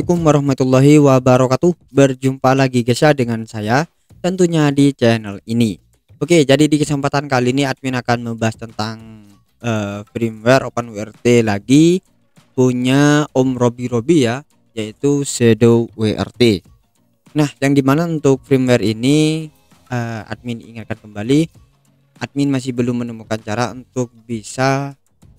Assalamualaikum warahmatullahi wabarakatuh. Berjumpa lagi guys ya dengan saya tentunya di channel ini. Oke, jadi di kesempatan kali ini admin akan membahas tentang firmware OpenWRT lagi punya Om Robi ya, yaitu Shadow WRT. Nah, yang dimana untuk firmware ini admin ingatkan kembali, admin masih belum menemukan cara untuk bisa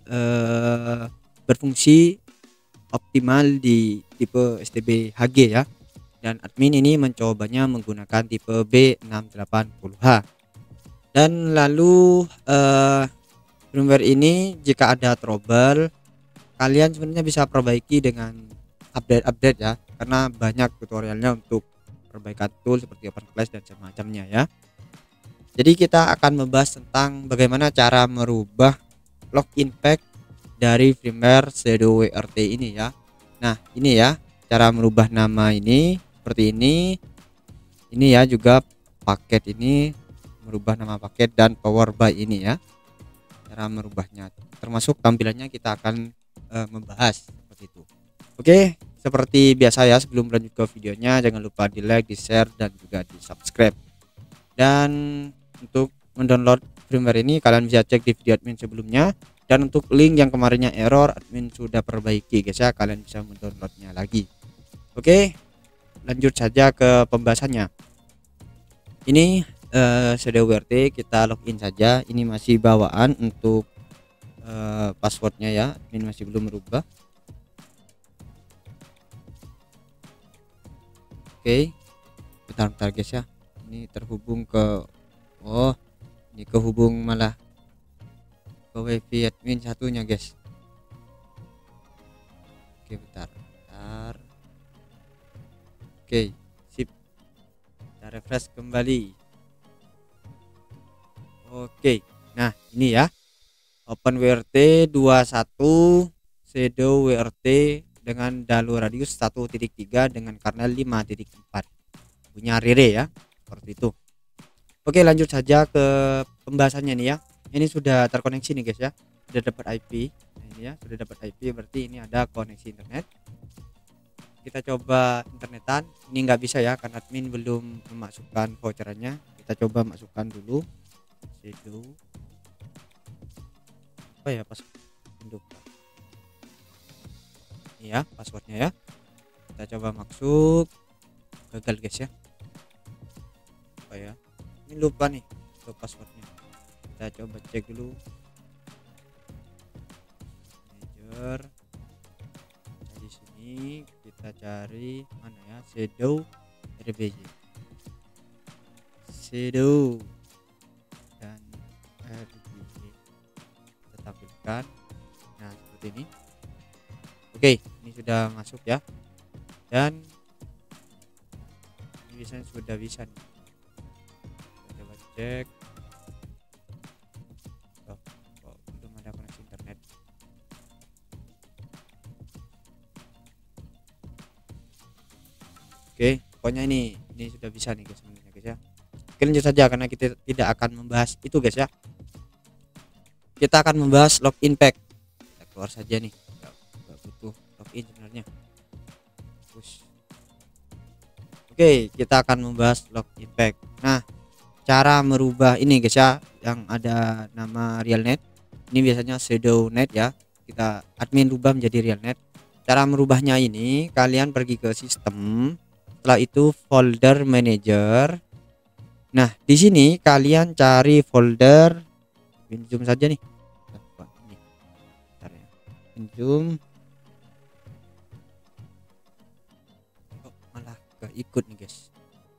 berfungsi optimal di tipe STB HG ya, dan admin ini mencobanya menggunakan tipe B680H. Dan lalu firmware ini jika ada trouble, kalian sebenarnya bisa perbaiki dengan update ya, karena banyak tutorialnya untuk perbaikan tool seperti OpenFlash dan semacamnya ya. Jadi kita akan membahas tentang bagaimana cara merubah login pack dari firmware Shadow WRT ini ya. Nah, ini ya cara merubah nama ini seperti ini. Ini ya juga paket ini, merubah nama paket dan power by ini ya. Cara merubahnya termasuk tampilannya kita akan membahas seperti itu. Oke, seperti biasa ya, sebelum lanjut ke videonya jangan lupa di like, di share dan juga di subscribe. Dan untuk mendownload firmware ini kalian bisa cek di video admin sebelumnya. Dan untuk link yang kemarinnya error, admin sudah perbaiki guys ya, kalian bisa mendownloadnya lagi. Oke, lanjut saja ke pembahasannya. Ini Shadow WRT, kita login saja. Ini masih bawaan untuk passwordnya ya, admin masih belum merubah. Oke, bentar guys ya, ini terhubung ke ini kehubung malah ke wifi admin satunya guys. Oke, bentar. Oke, sip, kita refresh kembali. Oke, nah ini ya OpenWRT 21 Shadow WRT dengan dalu radius 1.3 dengan kernel 5.4 punya Rire ya, seperti itu. Oke, lanjut saja ke pembahasannya nih ya. Ini sudah terkoneksi nih guys ya, sudah dapat IP. Nah, ini ya sudah dapat IP, berarti ini ada koneksi internet. Kita coba internetan. Ini nggak bisa ya karena admin belum memasukkan voucherannya. Kita coba masukkan dulu Shadow apa ya, password ini ya, passwordnya ya. Kita coba masuk, gagal guys ya. Apa ya, ini lupa nih untuk passwordnya. Kita coba cek dulu manager. Di sini kita cari mana ya, Shadow RBJ, Shadow dan RBJ kita tampilkan. Nah, seperti ini. Oke, ini sudah masuk ya, dan ini biasanya sudah bisa nih. Kita coba cek. Belum ada koneksi internet. Oke, pokoknya ini sudah bisa nih guys sebenarnya guys ya. Oke, lanjut saja karena kita tidak akan membahas itu guys ya. Kita akan membahas login pack. Kita keluar saja nih, nggak butuh login sebenarnya. Oke, kita akan membahas login pack. Nah, cara merubah ini guys ya, yang ada nama realnet ini biasanya shadownet ya, kita admin rubah menjadi realnet. Cara merubahnya ini kalian pergi ke sistem, setelah itu folder manager. Nah, di sini kalian cari folder zoom saja nih. Ini bentar ya, zoom. Oh, malah keikut nih guys,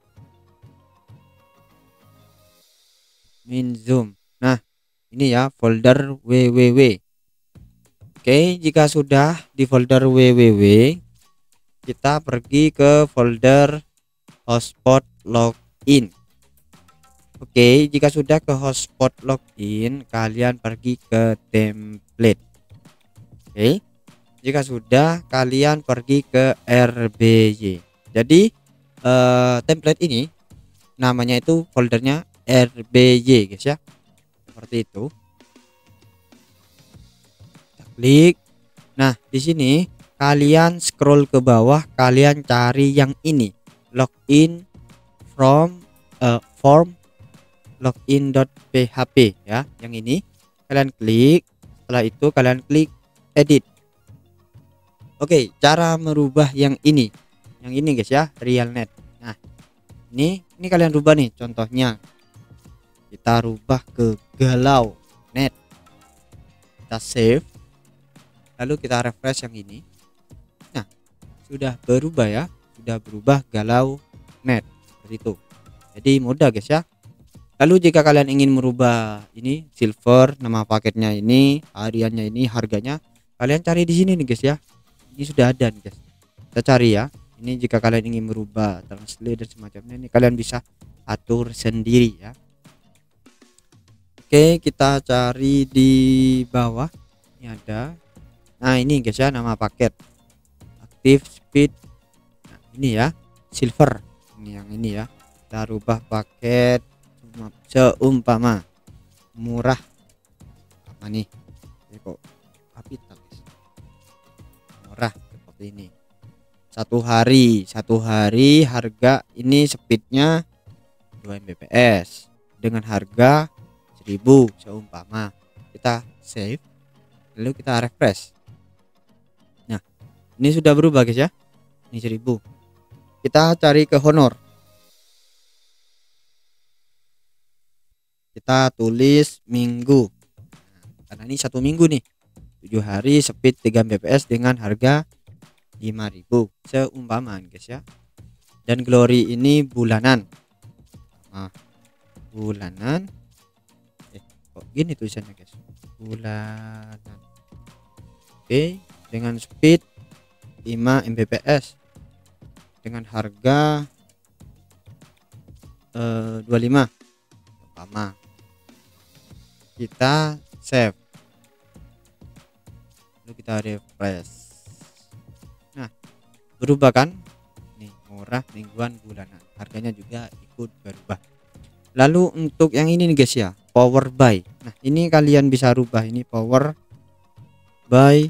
zoom. Nah, ini ya folder www. Oke, jika sudah di folder www, kita pergi ke folder hotspot login. Oke, jika sudah ke hotspot login, kalian pergi ke template. Oke, jika sudah kalian pergi ke RBY. Jadi template ini namanya itu foldernya RBY guys ya, seperti itu. Kita klik. Nah, di sini kalian scroll ke bawah, kalian cari yang ini, login from form login.php ya, yang ini kalian klik. Setelah itu kalian klik edit. Oke, cara merubah yang ini guys ya, realnet. Nah, ini kalian rubah nih, contohnya kita rubah ke galau net, kita save, lalu kita refresh yang ini. Nah, sudah berubah ya, sudah berubah galau net seperti itu. Jadi mudah guys ya. Lalu jika kalian ingin merubah ini silver, nama paketnya ini, hariannya ini, harganya, kalian cari di sini nih guys ya. Ini sudah ada nih guys, kita cari ya. Ini jika kalian ingin merubah translate dan semacamnya, ini kalian bisa atur sendiri ya. Oke, kita cari di bawah, ini ada. Nah ini guys ya, nama paket active speed. Nah ini ya, silver, ini yang ini ya. Kita rubah paket seumpama murah apa nih, ini kok kapital guys, murah seperti ini. Satu hari harga ini speednya 2 Mbps dengan harga 1000 seumpama. Kita save, lalu kita refresh. Nah ini sudah berubah guys ya, ini 1000. Kita cari ke honor, kita tulis minggu. Nah, karena ini 1 minggu nih, 7 hari speed 3 Mbps dengan harga 5000 seumpama guys ya. Dan glory ini bulanan. Nah, bulanan kok gini tulisannya guys, bulanan. Oke, dengan speed 5 Mbps dengan harga 25 seumpama. Kita save, lalu kita refresh. Nah berubah kan, nih murah, mingguan, bulanan, harganya juga ikut berubah. Lalu untuk yang ini nih guys ya, power buy. Nah ini kalian bisa rubah, ini power buy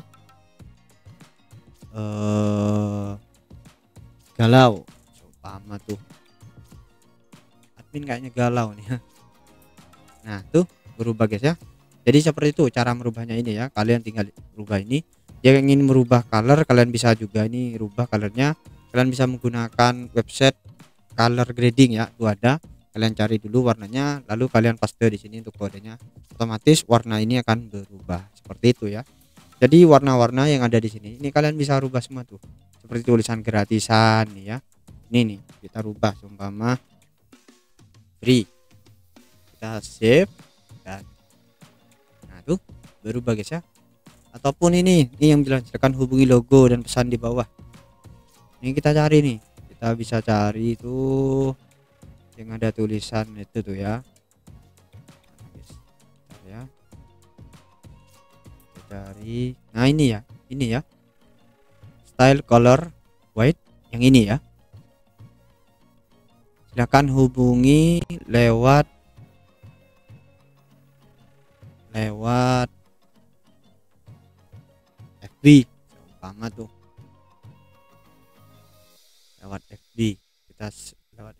galau seumpama tuh, admin kayaknya galau nih. Nah tuh berubah guys ya. Jadi seperti itu cara merubahnya ini ya, kalian tinggal rubah ini. Jika ingin merubah color, kalian bisa juga ini rubah colornya. Kalian bisa menggunakan website color grading ya, itu ada. Kalian cari dulu warnanya, lalu kalian paste di sini untuk kodenya. Otomatis warna ini akan berubah seperti itu ya. Jadi warna-warna yang ada di sini ini kalian bisa rubah semua tuh, seperti tulisan gratisan nih ya. Ini nih kita rubah seumpama free, kita save, dan nah tuh berubah guys ya. Ataupun ini yang dilancarkan hubungi logo dan pesan di bawah. Ini kita cari nih, kita bisa cari tuh yang ada tulisan itu tuh ya. Ya kita cari, nah ini ya, style color white, yang ini ya. Silakan hubungi lewat FB seumpama tuh, lewat FB. Kita lewat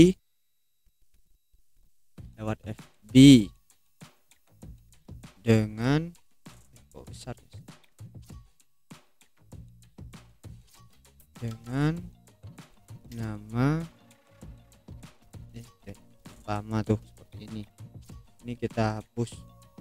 FB dengan kok besar dengan nama seumpama tuh seperti ini. Ini kita hapus.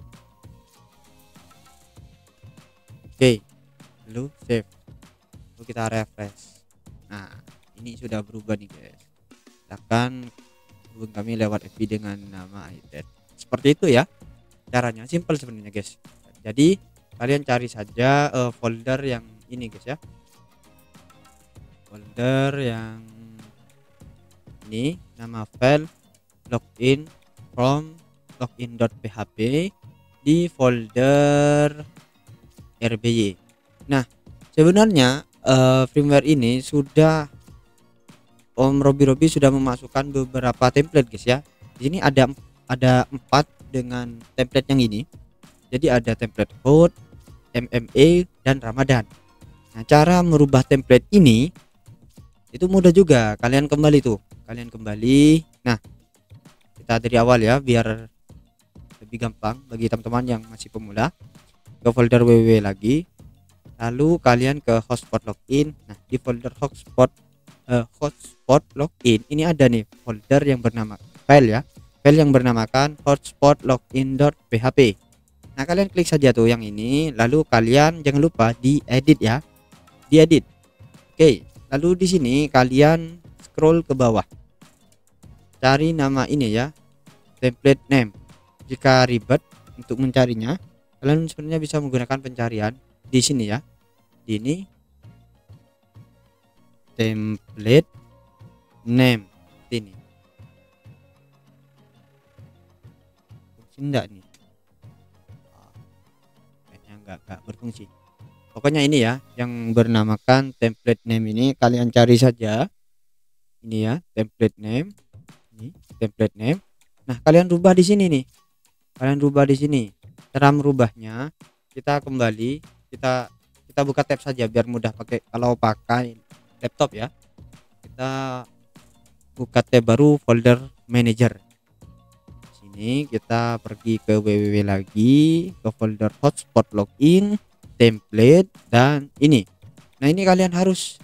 Oke, lalu save, lalu kita refresh. Nah ini sudah berubah nih guys. Silakan hubungi kami lewat FB dengan nama iTed. Seperti itu ya caranya, simple sebenarnya guys. Jadi kalian cari saja folder yang ini guys ya, folder yang ini, nama file login from login.php di folder RBY. Nah sebenarnya firmware ini sudah Om Robi sudah memasukkan beberapa template guys ya. Di sini ada 4 dengan template yang ini. Jadi ada template code, MMA, dan Ramadan. Nah, cara merubah template ini itu mudah juga. Kalian kembali tuh, kalian kembali. Nah, kita dari awal ya biar lebih gampang bagi teman-teman yang masih pemula. Ke folder www lagi, lalu kalian ke hotspot login. Nah, di folder hotspot login ini ada nih folder yang bernama file yang bernamakan hotspot login.php. Nah, kalian klik saja tuh yang ini, lalu kalian jangan lupa diedit ya, diedit. Oke, lalu di sini kalian scroll ke bawah, cari nama ini ya, template name. Jika ribet untuk mencarinya, kalian sebenarnya bisa menggunakan pencarian di sini ya, di ini template name ini. Fungsi enggak nih? Kayaknya enggak berfungsi. Pokoknya ini ya yang bernamakan template name ini, kalian cari saja ini ya, template name. Ini template name. Nah, kalian rubah di sini nih. Kalian rubah di sini. Cara merubahnya, kita kembali, kita buka tab saja biar mudah pakai kalau pakai laptop ya. Kita buka tab baru, folder manager. Sini kita pergi ke www lagi, ke folder hotspot login, template, dan ini. Nah, ini kalian harus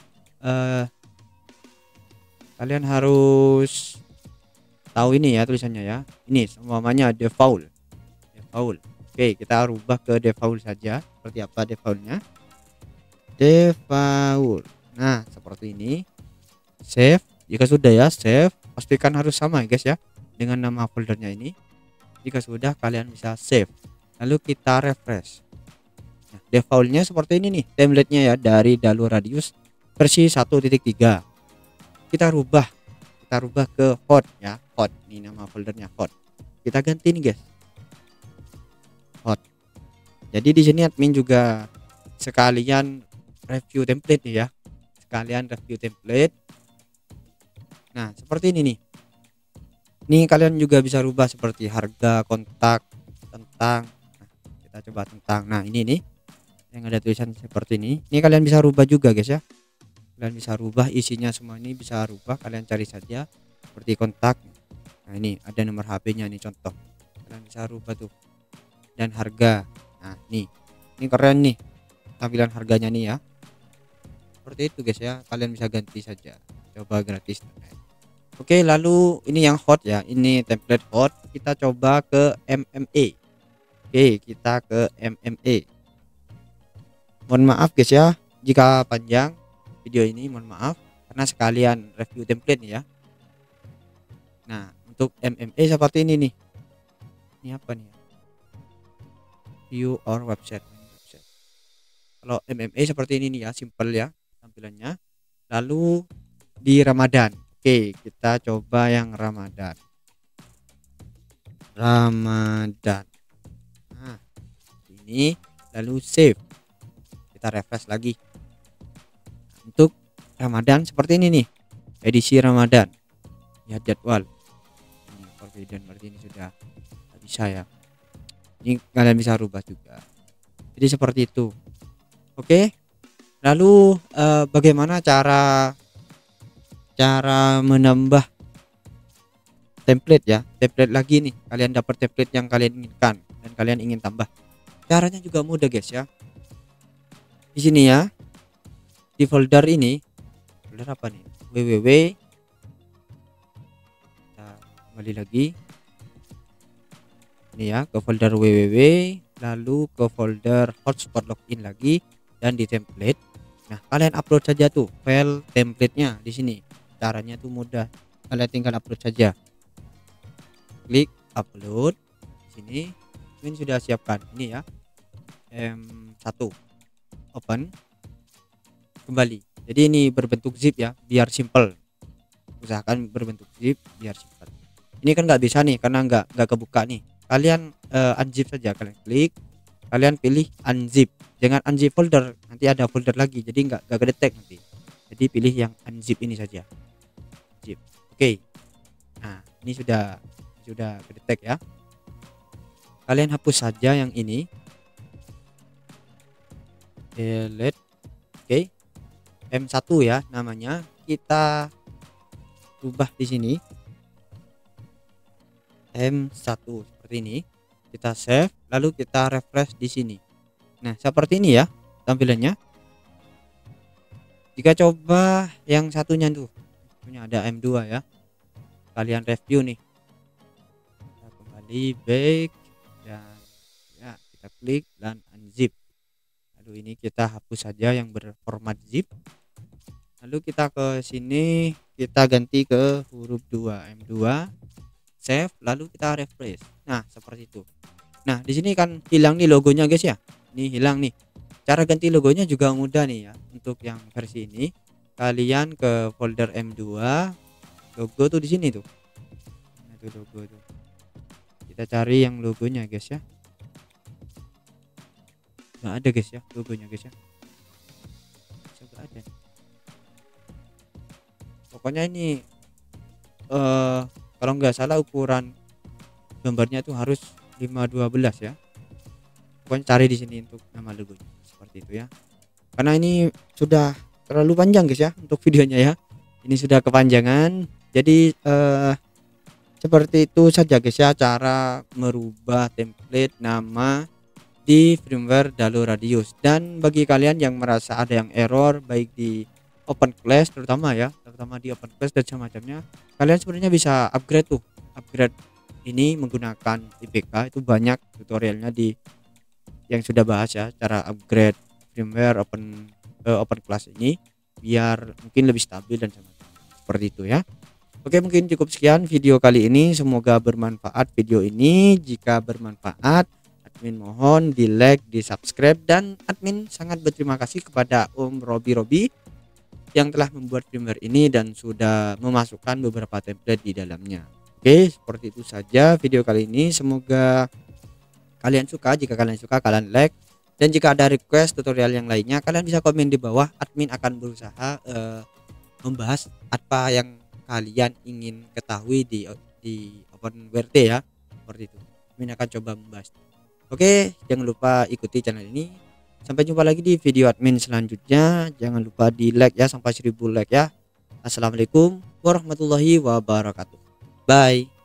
tahu ini ya tulisannya ya. Ini semuanya default. Oke, kita rubah ke default saja. Seperti apa defaultnya? Default. Nah, seperti ini. Save. Jika sudah ya, save. Pastikan harus sama ya guys ya, dengan nama foldernya ini. Jika sudah, kalian bisa save. Lalu kita refresh. Nah, defaultnya seperti ini nih, template-nya ya, dari Dalu Radius versi 1.3. Kita rubah ke hot ya, hot. Ini nama foldernya hot. Kita ganti nih guys, hot. Jadi di sini admin juga sekalian review template nih ya, Nah, seperti ini nih. Ini kalian juga bisa rubah seperti harga, kontak, tentang. Nah, kita coba tentang. Nah, ini nih yang ada tulisan seperti ini. Ini kalian bisa rubah juga guys ya. Kalian bisa rubah isinya, semua ini bisa rubah. Kalian cari saja seperti kontak. Nah, ini ada nomor HP-nya nih, contoh. Kalian bisa rubah tuh. Dan harga. Nah, ini keren nih tampilan harganya nih ya. Seperti itu guys ya. Kalian bisa ganti saja. Coba gratis. Oke, lalu ini yang hot ya. Ini template hot. Kita coba ke MMA. Oke, kita ke MMA. Mohon maaf guys ya jika panjang video ini, mohon maaf karena sekalian review template nih ya. Nah, untuk MMA seperti ini nih. Ini apa nih? View or website. Kalau MMA seperti ini nih ya, simple ya tampilannya. Lalu di Ramadan. Oke, kita coba yang Ramadan. Nah, ini lalu save. Kita refresh lagi. Untuk Ramadan seperti ini nih, edisi Ramadan. Lihat jadwal. Ini forbidden, berarti ini sudah bisa ya. Ini kalian bisa rubah juga. Jadi seperti itu. Oke. Lalu bagaimana cara menambah template ya? Template lagi nih. Kalian dapat template yang kalian inginkan dan kalian ingin tambah. Caranya juga mudah guys ya. Di sini ya. Di folder ini, folder apa nih? www. Kita kembali lagi. Ini ya, ke folder www, lalu ke folder hotspot login lagi, dan di template. Nah, kalian upload saja tuh file template-nya di sini. Caranya tuh mudah. Kalian tinggal upload saja. Klik upload. Di sini ini sudah siapkan ini ya. M1. Open. Kembali. Jadi ini berbentuk zip ya, biar simple. Usahakan berbentuk zip biar simple. Ini kan nggak bisa nih karena nggak kebuka nih. Kalian unzip saja, kalian klik, kalian pilih unzip. Jangan unzip folder, nanti ada folder lagi, jadi nggak kedetek nanti. Jadi pilih yang unzip ini saja. Zip. Oke. Nah, ini sudah kedetek ya. Kalian hapus saja yang ini. Delete. Oke, M1 ya namanya. Kita rubah di sini M1 seperti ini. Kita save, lalu kita refresh di sini. Nah, seperti ini ya tampilannya. Jika coba yang satunya tuh, punya ada M2 ya. Kalian review nih. Kita kembali back dan ya kita klik dan unzip. Lalu ini kita hapus saja yang berformat zip. Lalu kita ke sini, kita ganti ke huruf 2, M2, save, lalu kita refresh. Nah, seperti itu. Nah, di sini kan hilang nih logonya guys ya. Ini hilang nih. Cara ganti logonya juga mudah nih ya. Untuk yang versi ini, kalian ke folder M2, logo tuh di sini tuh. Nah, itu logo tuh. Kita cari yang logonya guys ya. Nggak ada guys ya logonya guys ya. Coba ada. Pokoknya ini kalau nggak salah ukuran gambarnya tuh harus 512 ya. Pokoknya cari di sini untuk nama logonya seperti itu ya. Karena ini sudah terlalu panjang guys ya untuk videonya ya. Ini sudah kepanjangan. Jadi seperti itu saja guys ya cara merubah template nama di firmware Dalo Radius. Dan bagi kalian yang merasa ada yang error baik di OpenClash terutama di OpenClash dan semacamnya, kalian sebenarnya bisa upgrade tuh. Upgrade ini menggunakan IPK, itu banyak tutorialnya di yang sudah bahas ya cara upgrade firmware OpenClash ini biar mungkin lebih stabil dan seperti itu ya. Oke, mungkin cukup sekian video kali ini, semoga bermanfaat video ini. Jika bermanfaat, admin mohon di like, di subscribe, dan admin sangat berterima kasih kepada Om Robi yang telah membuat firmware ini dan sudah memasukkan beberapa template di dalamnya. Oke, seperti itu saja video kali ini, semoga kalian suka. Jika kalian suka, kalian like, dan jika ada request tutorial yang lainnya, kalian bisa komen di bawah. Admin akan berusaha membahas apa yang kalian ingin ketahui di OpenWrt ya, seperti itu. Admin akan coba membahas. Oke, jangan lupa ikuti channel ini. Sampai jumpa lagi di video admin selanjutnya. Jangan lupa di like ya sampai 1000 like ya. Assalamualaikum warahmatullahi wabarakatuh. Bye.